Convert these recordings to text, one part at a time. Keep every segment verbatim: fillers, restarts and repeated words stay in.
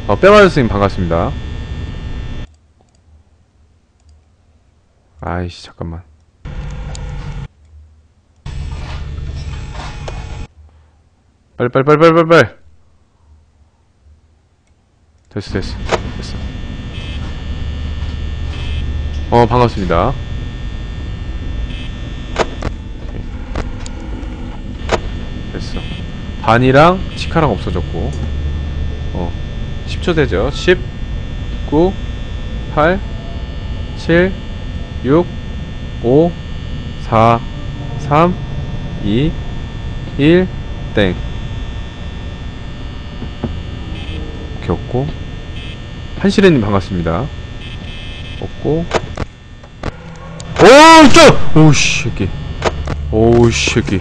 어, 빼마드 스님 반갑습니다. 아이씨, 잠깐만. 빨리, 빨리, 빨리, 빨리, 빨리, 빨리. 됐어, 됐어, 됐어. 어, 반갑습니다. 오케이. 됐어. 반이랑 치카랑 없어졌고. 어, 십 초 되죠? 십, 구, 팔, 칠, 육, 오, 사, 삼, 이, 일, 땡. 오케이, 없고. 한시레님 반갑습니다. 없고. 오, 짜! 오우씨, 새끼. 오우씨, 새끼.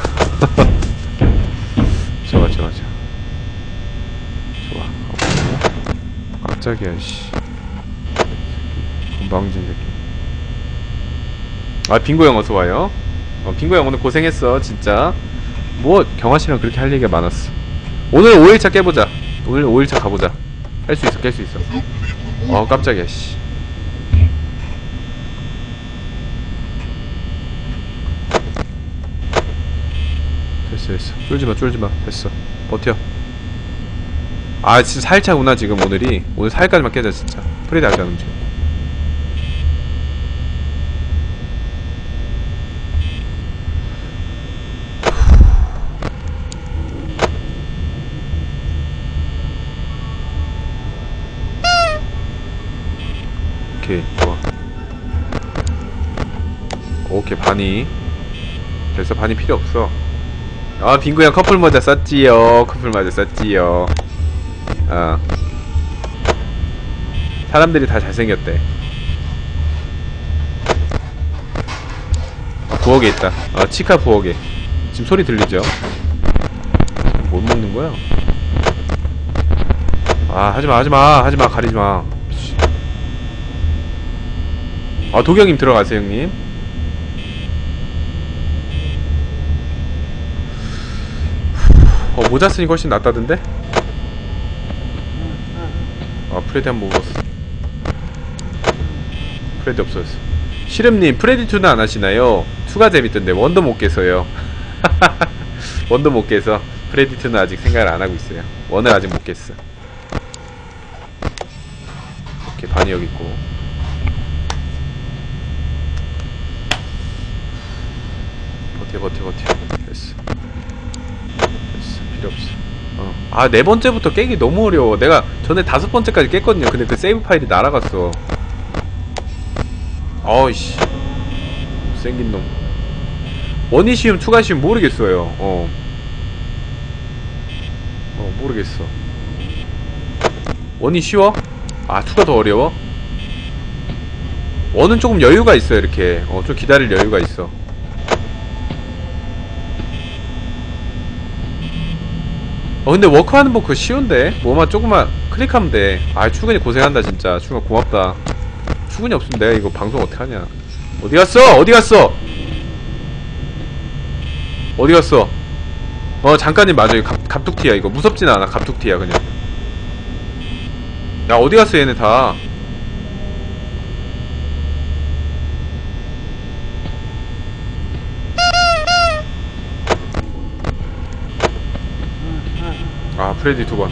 좋아, 좋아, 좋아. 좋아. 없고. 깜짝이야, 씨. 건방진 새끼. 아, 빙고형 어서와요. 어, 빙고형 오늘 고생했어 진짜. 뭐 경화씨랑 그렇게 할 얘기가 많았어. 오늘 오 일차 깨보자. 오늘 오 일차 가보자. 깰 수 있어, 깰 수 있어. 어, 깜짝이야, 씨. 됐어, 됐어. 쫄지마, 쫄지마. 됐어. 버텨. 아, 진짜 사 일차구나 지금 오늘이. 오늘 사 일까지만 깨자 진짜. 프레디 아직 안 움직여. 오케이, 좋아. 오케이, 반이. 됐어, 반이 필요 없어. 아, 빙구형 커플 모자 썼지요. 커플 모자 썼지요. 어. 사람들이 다 잘생겼대. 아, 부엌에 있다. 어, 치카 부엌에. 지금 소리 들리죠? 뭘 먹는 거야? 아, 하지마, 하지마, 하지마, 가리지마. 아, 도경님 들어가세요, 형님. 어, 모자 쓰니 훨씬 낫다던데? 아, 프레디 한번 먹었어. 프레디 없어졌어. 시름님, 프레디2는 안 하시나요? 이가 재밌던데, 원도 못 깨서요. 원도 못 깨서, 프레디2는 아직 생각을 안 하고 있어요. 원을 아직 못 깼어. 이렇게 반이 여기 있고. 버텨, 버텨, 버텨. 됐어. 됐어. 필요 없어. 어. 아, 네 번째부터 깨기 너무 어려워. 내가 전에 다섯 번째까지 깼거든요. 근데 그 세이브 파일이 날아갔어. 어이씨. 생긴 놈. 원이 쉬움, 투가 쉬움 모르겠어요. 어. 어, 모르겠어. 원이 쉬워? 아, 투가 더 어려워? 원은 조금 여유가 있어, 이렇게. 어, 좀 기다릴 여유가 있어. 어, 근데 워크하는 법 그거 쉬운데? 뭐만 조금만 클릭하면 돼. 아, 출근이 고생한다 진짜. 출근 고맙다. 출근이 없으면 내가 이거 방송 어떡하냐. 어디갔어? 어디갔어? 어디갔어? 어, 잠깐님 맞아. 이거 갑, 갑툭튀야 이거. 무섭진 않아. 갑툭튀야 그냥. 야, 어디갔어 얘네 다. 아, 프레디 두 번.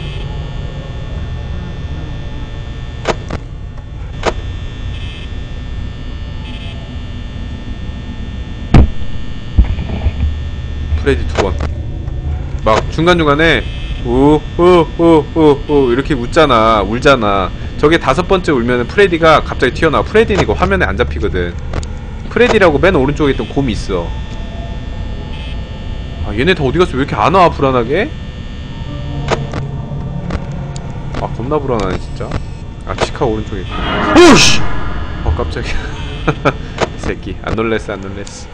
프레디 두 번. 막 중간중간에 우우우우우 이렇게 웃잖아. 울잖아. 저게 다섯 번째 울면은 프레디가 갑자기 튀어나와. 프레디는 이거 화면에 안 잡히거든. 프레디라고 맨 오른쪽에 있던 곰이 있어. 아, 얘네 다 어디갔어? 왜 이렇게 안 와? 불안하게? 아, 겁나 불안하네 진짜. 아, 치카 오른쪽에. 오우씨! 어, 깜짝이야. 이 새끼 안 놀랬어, 안 놀랬어.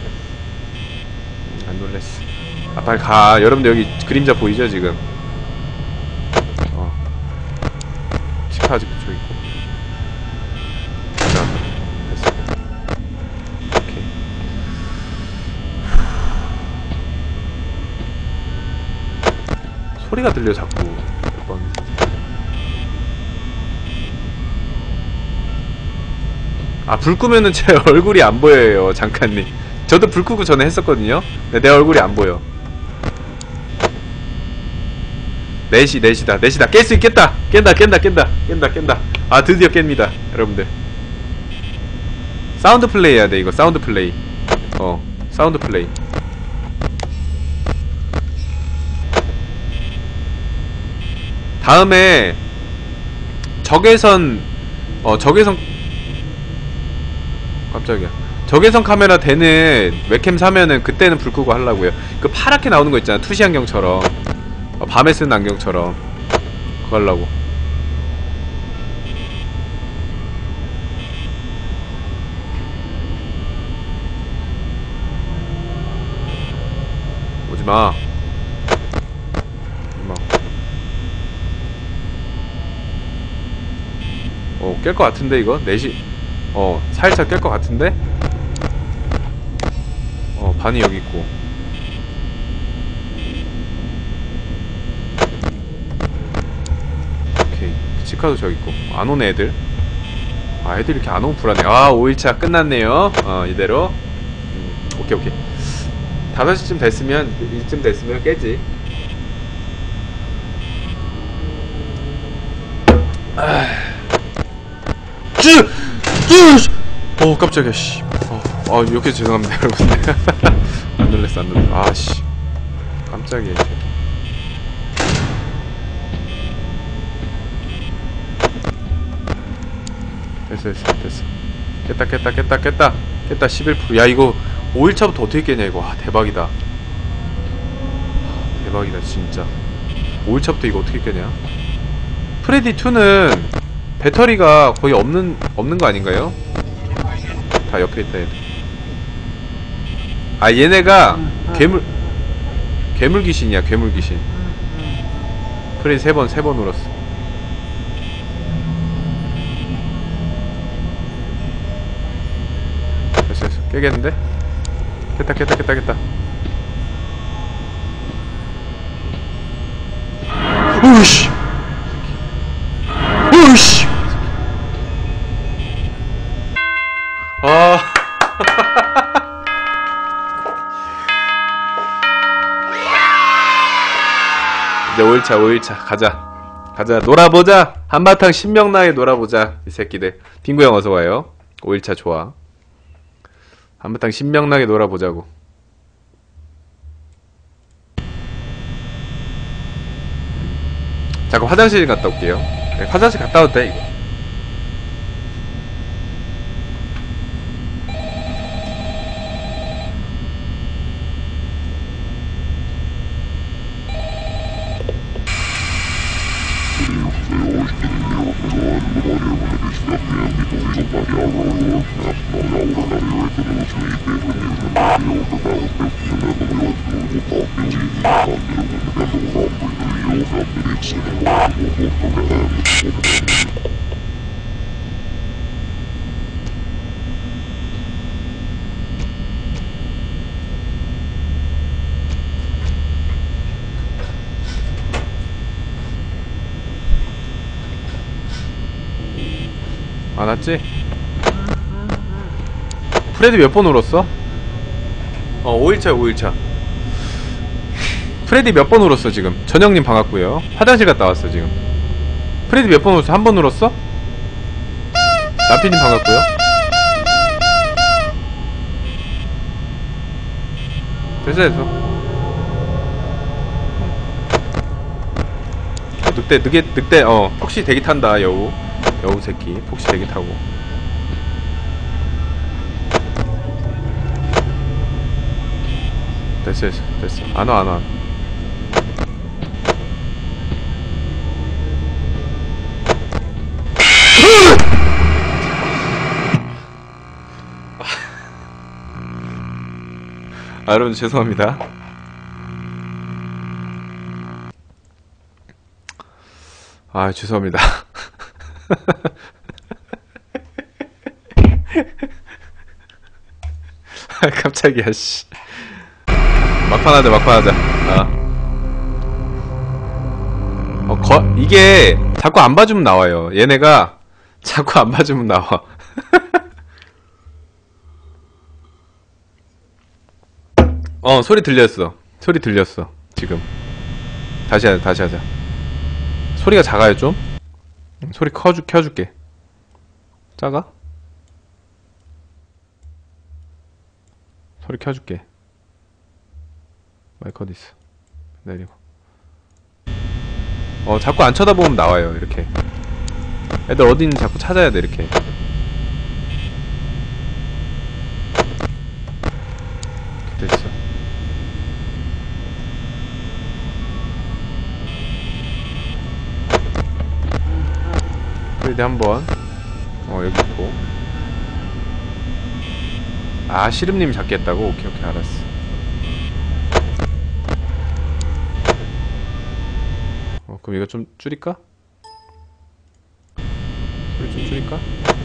안 놀랬어. 아, 빨리 가. 여러분들 여기 그림자 보이죠 지금? 어. 치카 아직 그쪽 있고. 자, 됐어. 오케이. 소리가 들려 자꾸. 몇 번. 아, 불 끄면은 제 얼굴이 안 보여요, 잠깐님. 저도 불 끄고 전에 했었거든요. 근데 내 얼굴이 안 보여. 넷이, 넷이다, 넷이다. 깰 수 있겠다! 깬다, 깬다, 깬다, 깬다, 깬다. 아, 드디어 깹니다, 여러분들. 사운드 플레이 해야 돼, 이거. 사운드 플레이. 어, 사운드 플레이. 다음에 적외선 어 적외선 깜짝이야. 적외선 카메라 되는 웹캠 사면은 그때는 불 끄고 하려고요. 그 파랗게 나오는 거 있잖아, 투시 안경처럼. 어, 밤에 쓰는 안경처럼. 그거 하려고. 오지마. 어, 깰 것 같은데, 이거? 넷이, 어, 살짝 깰 것 같은데? 어, 반이 여기 있고. 오케이. 치카도 저기 있고. 안 오네, 애들. 아, 애들 이렇게 안 오면 불안해. 아, 오 일차 끝났네요. 어, 이대로. 음, 오케이, 오케이. 다섯 시쯤 됐으면, 이쯤 됐으면 깨지. 아. 쭈! 쭈! 어, 깜짝이야, 씨. 어, 어, 이렇게 죄송합니다, 여러분들. 안 놀랬어, 안 놀랬어. 아, 씨. 깜짝이야, 이 새끼. 됐어, 됐어, 됐어. 깼다, 깼다, 깼다, 깼다. 깼다, 십일 퍼센트. 야, 이거 오 일차부터 어떻게 깨냐, 이거. 와, 대박이다. 대박이다, 진짜. 오 일차부터 이거 어떻게 깨냐? 프레디 투는 배터리가 거의 없는 없는 거 아닌가요? 다 옆에 있다, 얘들. 아, 얘네가 괴물 괴물 귀신이야, 괴물 귀신. 프레디 세 번 세 번 울었어. 됐어, 됐어. 깨겠는데? 깼다, 깼다, 깼다, 깼다. 오이씨! 오이씨! 아. 이제 오 일차, 오 일차. 가자. 가자. 놀아보자. 한바탕 신명나게 놀아보자. 이 새끼들. 딩구 형 어서와요. 오 일차 좋아. 한바탕 신명나게 놀아보자고. 잠깐 화장실 갔다 올게요. 네, 화장실 갔다 와도 돼, 이거. 안 왔지? 프레디 몇 번 울었어? 어, 오 일차야, 오 일차. 프레디 몇 번 울었어, 지금? 전영님 반갑고요. 화장실 갔다 왔어, 지금. 프레디 몇 번 울었어? 한 번 울었어? 남피님 반갑고요. 됐어, 됐어. 늑대, 늑대, 늑대, 어, 폭시 대기 탄다, 여우. 여우 새끼. 폭시 대기 타고. 됐어, 됐어, 됐어. 안 와, 안 와. 아, 여러분 죄송합니다. 아, 죄송합니다. 아, 깜짝이야, 씨. 막판 하자, 막판 하자. 아. 어, 거, 이게 자꾸 안 봐주면 나와요. 얘네가 자꾸 안 봐주면 나와. 어 소리 들렸어. 소리 들렸어 지금. 다시 하자 다시 하자. 소리가 작아요 좀? 소리 커주, 켜줄게. 작아? 소리 켜줄게. 마이크 어딨어. 내리고. 어 자꾸 안 쳐다보면 나와요 이렇게. 애들 어디 있는지 자꾸 찾아야 돼 이렇게. 이렇게 됐어. 그래도 한번 어 여기 있고. 아 시름님이 잡겠다고? 오케이 오케이 알았어. 어 그럼 이거 좀 줄일까? 소리 좀 줄일까?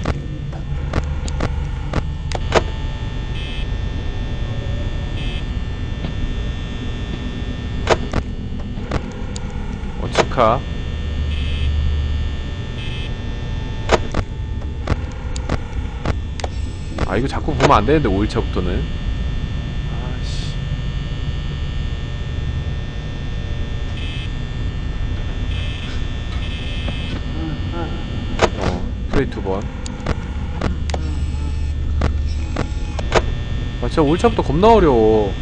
어 치카. 아 이거 자꾸 보면 안 되는데 오 일차부터는. 아씨. 어 플레이 두 번. 아 진짜 오 일차부터 겁나 어려워.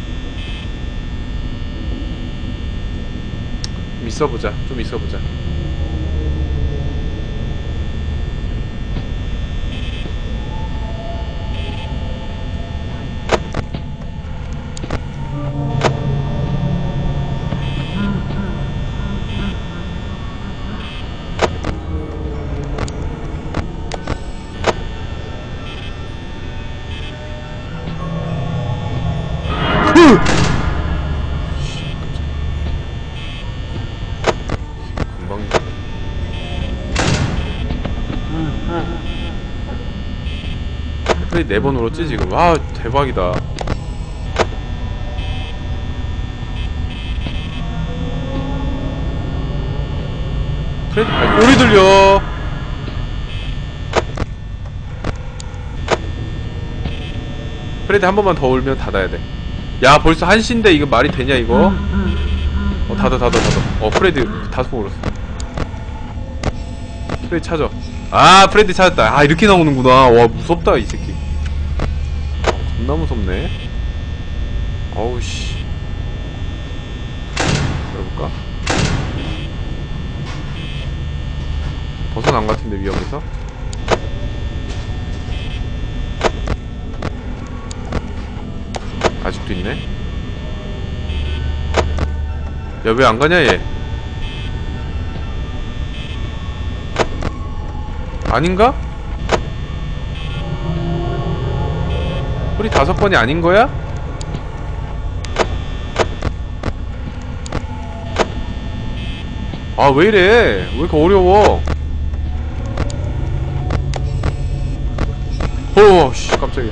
좀 있어보자. 좀 있어보자. 금방 플레이 네 번 울었지 지금. 와 대박이다. 프레디 발소리 들려. 프레디 한 번만 더 울면 닫아야 돼. 야 벌써 한 시인데 이거 말이 되냐 이거? 어 닫아 닫아 닫아. 어 프레디 다섯 번 울었어. 프레디 찾아. 아 프레디 찾았다. 아 이렇게 나오는구나. 와 무섭다 이 새끼. 어, 겁나 무섭네. 어우 씨. 열어볼까? 벗어난 것 같은데 위험해서. 아직도 있네. 야 왜 안 가냐 얘. 아닌가? 소리 다섯 번이 아닌 거야? 아 왜 이래? 왜 이렇게 어려워? 오, 씨, 깜짝이야.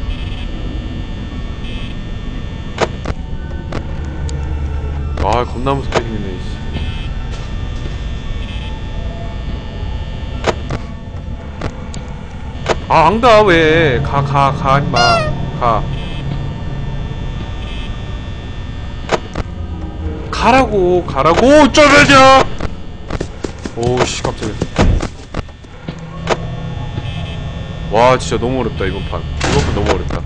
아, 겁나 무섭게 생겼네, 씨. 아, 안 가, 왜? 가, 가, 가, 임마. 가. 가라고, 가라고, 쩌면야! 오씨, 깜짝이야. 와, 진짜 너무 어렵다, 이번 판. 이번 판 너무 어렵다.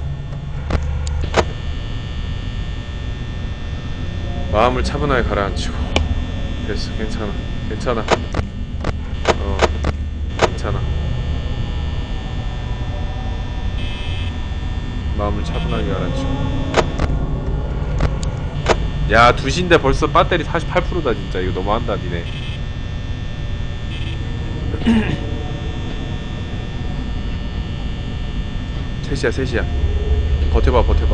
마음을 차분하게 가라앉히고. 됐어, 괜찮아. 괜찮아. 어, 괜찮아. 마음을 차분하게 가라앉히고. 야, 두 시인데 벌써 배터리 사십팔 퍼센트다, 진짜. 이거 너무한다, 니네. 셋이야, 셋이야. 버텨봐, 버텨봐.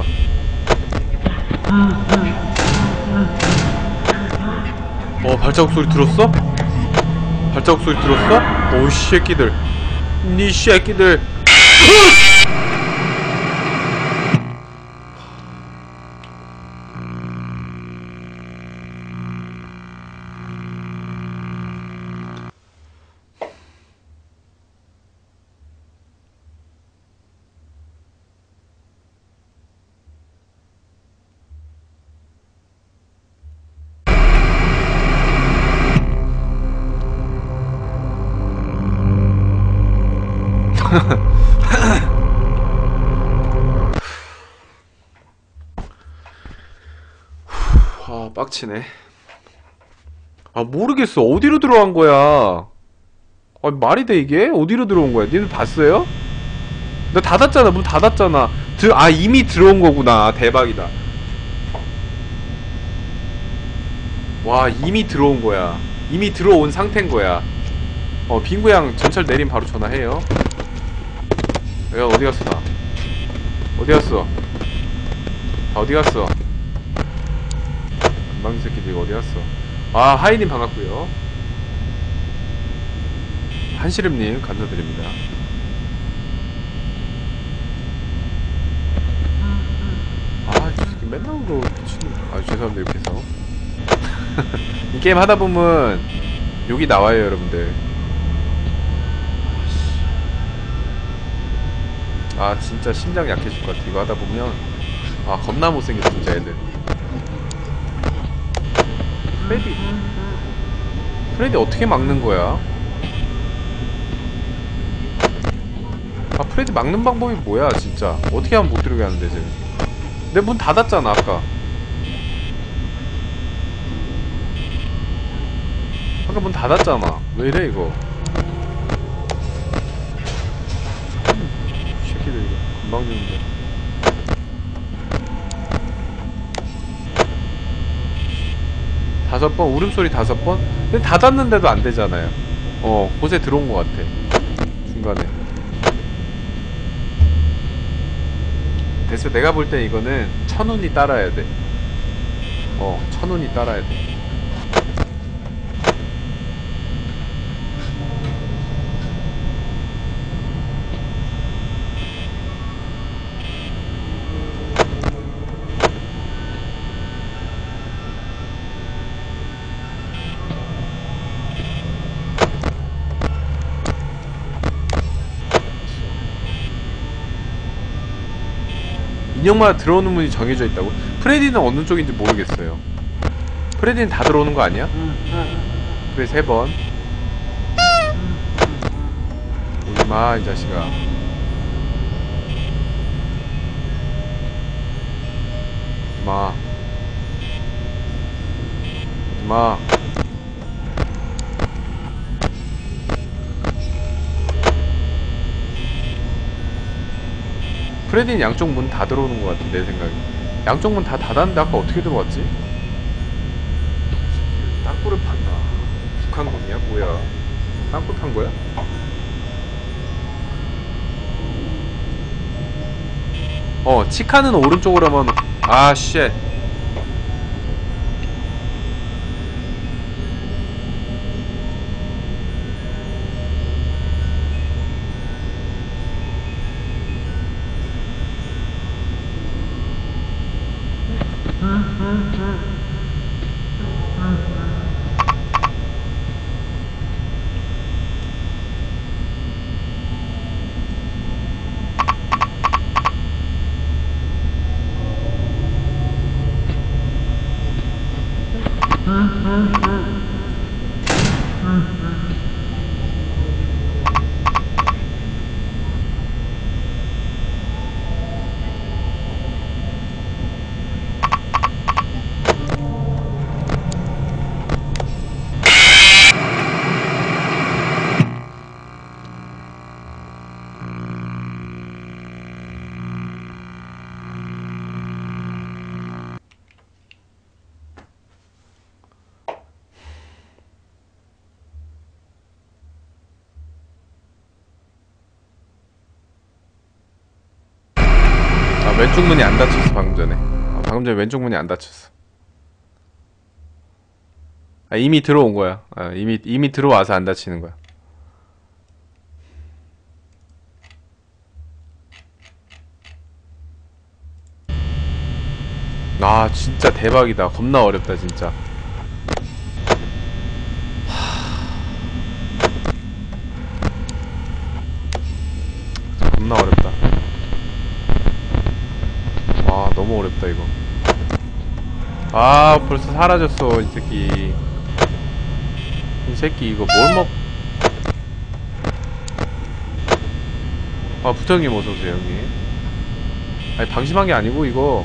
어, 발자국 소리 들었어? 발자국 소리 들었어? 오이 새끼들. 니 새끼들. 아 빡치네. 아 모르겠어. 어디로 들어간 거야? 아 말이 돼 이게? 어디로 들어온 거야? 니들 봤어요? 나 닫았잖아. 문 닫았잖아. 들, 아 이미 들어온 거구나. 대박이다. 와 이미 들어온 거야. 이미 들어온 상태인 거야. 어 빙구양 전철 내림 바로 전화해요. 야 어디 갔어 나? 어디 갔어? 다 어디 갔어? 금방 새끼들 이거 어디 갔어? 아 하이님 반갑고요. 한시름님 감사드립니다. 아 이 새끼 맨날 울어 미친. 아 죄송합니다 이렇게 해서. 이 게임 하다보면 욕이 나와요 여러분들. 아 진짜 심장 약해질 것 같아 이거 하다보면. 아 겁나 못생겼어 진짜 애들. 프레디 프레디 어떻게 막는 거야? 아 프레디 막는 방법이 뭐야 진짜. 어떻게 하면 못 들어오게 하는데 쟤. 내 문 닫았잖아 아까. 아까 문 닫았잖아. 왜 이래 이거. 이 새끼들 이거 금방 주는데. 다섯 번? 울음소리 다섯 번? 근데 닫았는데도 안 되잖아요. 어 곳에 들어온 것 같아 중간에. 됐어. 내가 볼 땐 이거는 천운이 따라야 돼. 어 천운이 따라야 돼. 인형마다 들어오는 문이 정해져 있다고? 프레디는 어느 쪽인지 모르겠어요. 프레디는 다 들어오는 거 아니야? 그래 세 번. 오지마 이 자식아. 오지마 오지마. 프레디는 양쪽 문 다 들어오는 것 같아 내 생각에. 양쪽 문 다 닫았는데 아까 어떻게 들어왔지? 땅굴을 판다. 북한군이야? 뭐야? 땅굴 판 거야? 어 치카는 오른쪽으로 하면 아 쉣. 왼쪽 문이 안 닫혔어 방금 전에. 아, 방금 전에 왼쪽 문이 안 닫혔어. 아, 이미 들어온 거야. 아, 이미 이미 들어와서 안 닫히는 거야. 아 진짜 대박이다. 겁나 어렵다 진짜. 하... 겁나 어렵다. 아 너무 어렵다 이거. 아 벌써 사라졌어 이 새끼. 이 새끼 이거 뭘 먹... 아 부장님 어서오세요 형님. 아니 방심한 게 아니고 이거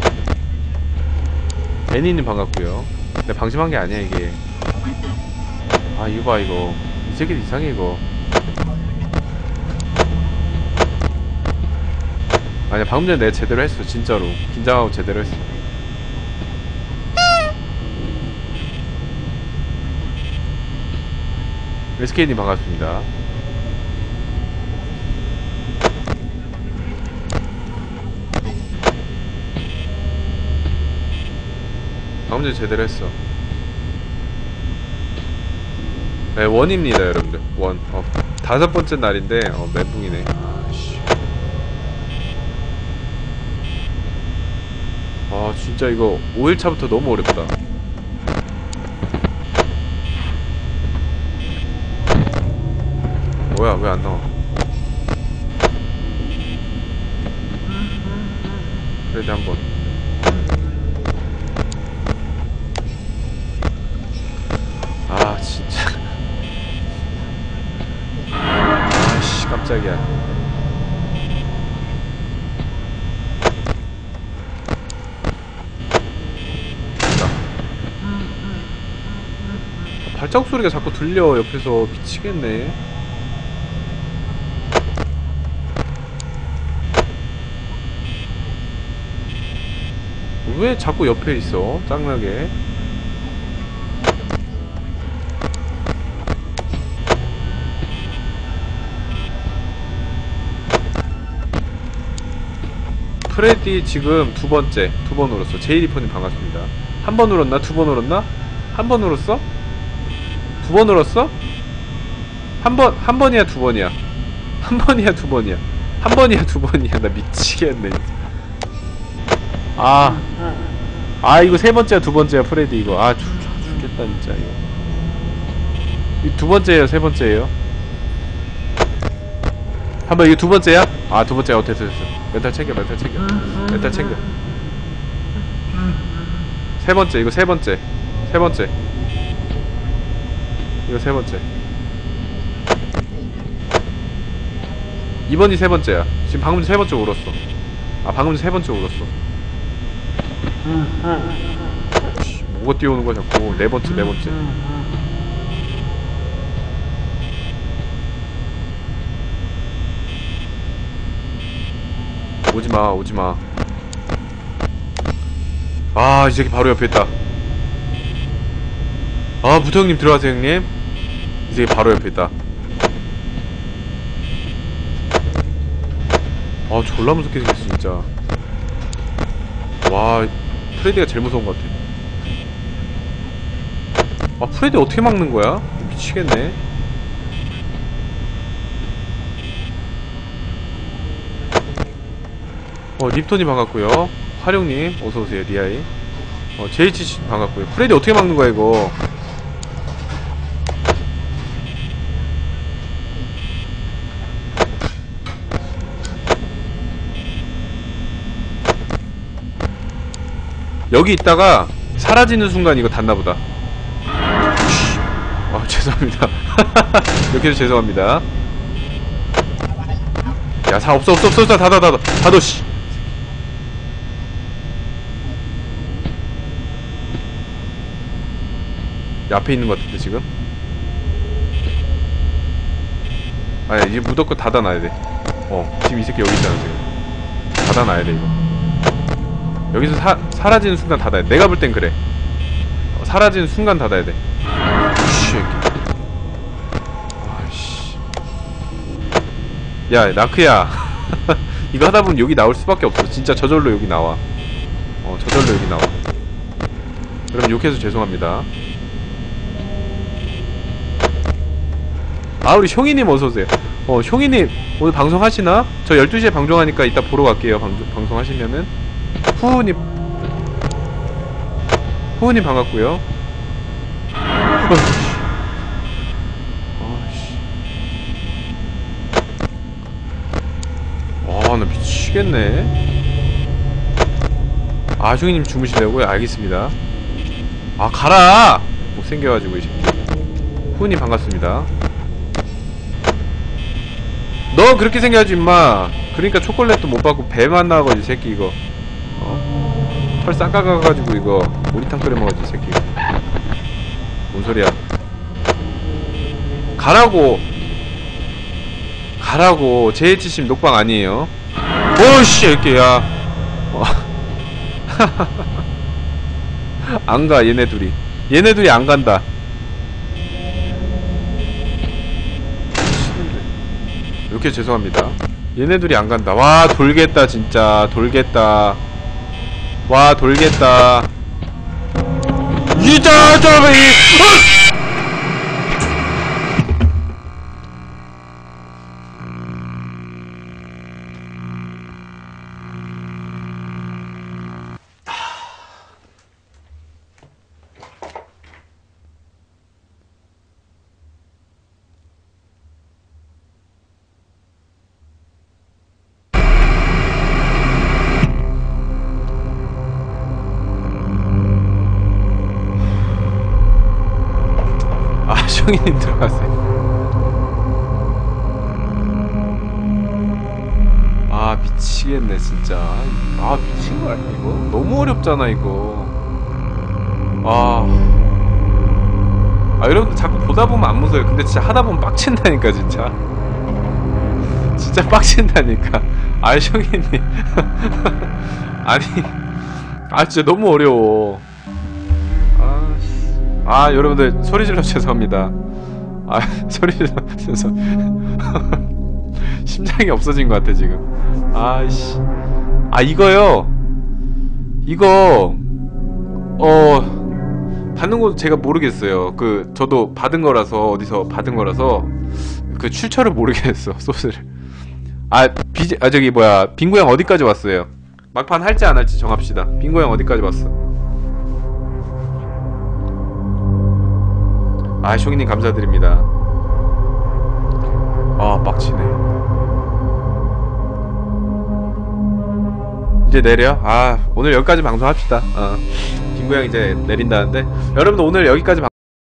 애니님 반갑고요. 내가 방심한 게 아니야 이게. 아 이거 봐 이거 이 새끼 이상해 이거. 아니야 방금 전에 내가 제대로 했어 진짜로. 긴장하고 제대로 했어. 에스케이님 반갑습니다. 방금 전에 제대로 했어. 네 원입니다 여러분들. 원. 어 다섯 번째 날인데 어 멘붕이네. 아씨. 아 진짜 이거 오 일차부터 너무 어렵다. 뭐야 왜 안 나와? 그래도 한번. 아 진짜. 아씨 깜짝이야. 됐다. 발자국 소리가 자꾸 들려 옆에서. 미치겠네. 왜 자꾸 옆에 있어? 짱나게. 프레디 지금 두 번째, 두 번 울었어. 제이리퍼님 반갑습니다. 한 번 울었나? 두 번 울었나? 한 번 울었어? 두 번 울었어? 한 번, 한 번이야, 두 번이야? 한 번이야, 두 번이야? 한 번이야, 두 번이야? 나 미치겠네. 아, 아 이거 세 번째야, 두 번째야, 프레디 이거. 아, 죽, 죽겠다 진짜 이거. 이 두 번째예요, 세 번째예요? 한번 이게 두 번째야? 아, 두 번째야. 어, 됐어, 됐어. 멘탈 챙겨, 멘탈 챙겨. 멘탈 챙겨. 세 번째, 이거 세 번째. 세 번째. 이거 세 번째. 이번이 세 번째야. 지금 방금 세 번째 울었어. 아, 방금 세 번째 울었어. 씨, 뭐가 뛰어오는 거야, 자꾸. 네 번째, 네 번째. 오지마 오지마. 아 이 새끼 바로 옆에 있다. 아 부터 형님 들어가세요 형님. 이 새끼 바로 옆에 있다. 아 졸라 무섭게 생겼어 진짜. 와 프레디가 제일 무서운 것 같아. 아 프레디 어떻게 막는 거야? 미치겠네. 어 립톤이 반갑고요. 화룡님 어서오세요. 리아이. 어 제이치씨 반갑고요. 프레디 어떻게 막는 거야 이거. 여기 있다가 사라지는 순간 이거 닿나보다. 아 죄송합니다. 이렇게 해서 죄송합니다. 야 사 없어 없어 없어 없어 닫아 닫아 닫아 씨. 앞에 있는 것 같은데 지금? 아니 이제 무조건 닫아놔야 돼. 어 지금 이 새끼 여기 있잖아 지금. 닫아놔야 돼 이거. 여기서 사, 사라지는 순간 닫아야 돼. 내가 볼 땐 그래. 어, 사라지는 순간 닫아야 돼. 씨. 아이씨. 야 라크야. 이거 하다보면 여기 나올 수밖에 없어. 진짜 저절로 여기 나와. 어 저절로 여기 나와. 그럼 욕해서 죄송합니다. 아 우리 형이님 어서오세요. 어 형이님 오늘 방송하시나? 저 열두 시에 방송하니까 이따 보러 갈게요. 방송, 방송하시면은. 후우님 후우님 반갑고요. 아씨. 아 나 미치겠네. 아 형이님 주무시려고요? 알겠습니다. 아 가라! 못생겨가지고 이 새끼. 후우님 반갑습니다. 너 그렇게 생겨야지 임마. 그러니까 초콜릿도 못 받고 배만 나와가지고 이 새끼 이거 어? 털 싹가가가지고 이거 오리탕 끓여 먹어야지 이 새끼. 뭔 소리야. 가라고 가라고. 제이에이치씨 녹방 아니에요. 오씨 이렇게 야 어. 안가 얘네 둘이 얘네 둘이 안간다. 이렇게 죄송합니다. 얘네 둘이 안간다. 와 돌겠다 진짜. 돌겠다. 와 돌겠다. 이자 저기 형님 들어가세요. 아 미치겠네 진짜. 아 미친 거 아니야 이거? 너무 어렵잖아 이거. 아, 아 여러분들 자꾸 보다 보면 안 무서워요. 근데 진짜 하다 보면 빡친다니까 진짜. 진짜 빡친다니까. 아 형님 아니 아 진짜 너무 어려워. 아 여러분들 소리질러 죄송합니다. 아 소리질러 죄송. 심장이 없어진 것 같아 지금. 아이씨. 아 이거요. 이거 어 받는 것도 제가 모르겠어요. 그 저도 받은 거라서 어디서 받은 거라서 그 출처를 모르겠어 소스를. 아 비제 아 저기 뭐야 빙고형 어디까지 왔어요? 막판 할지 안 할지 정합시다. 빙고형 어디까지 왔어? 아 쇼기님 감사드립니다. 아 빡치네. 이제 내려? 아 오늘 여기까지 방송합시다. 어 빙고형 이제 내린다는데 여러분들 오늘 여기까지 방